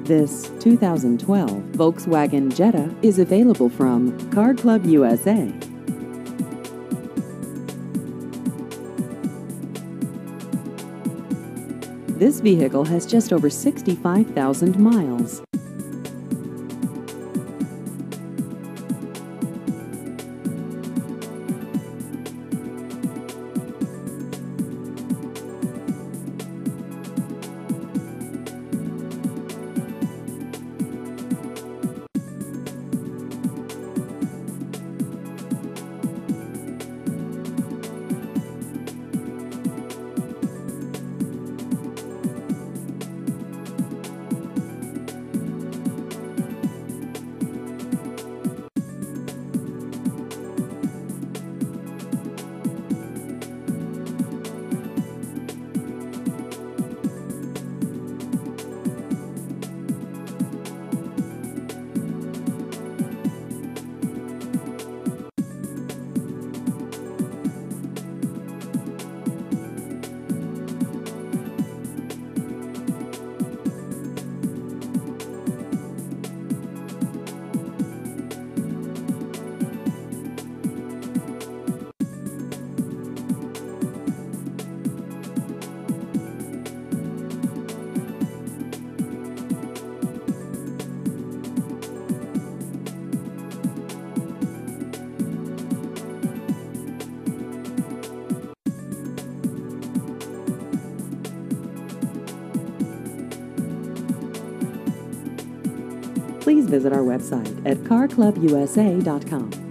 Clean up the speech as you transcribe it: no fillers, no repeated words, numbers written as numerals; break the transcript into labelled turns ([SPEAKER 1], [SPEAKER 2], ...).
[SPEAKER 1] This 2012 Volkswagen Jetta is available from Car Club USA. This vehicle has just over 65,000 miles. Please visit our website at carclubusa.com.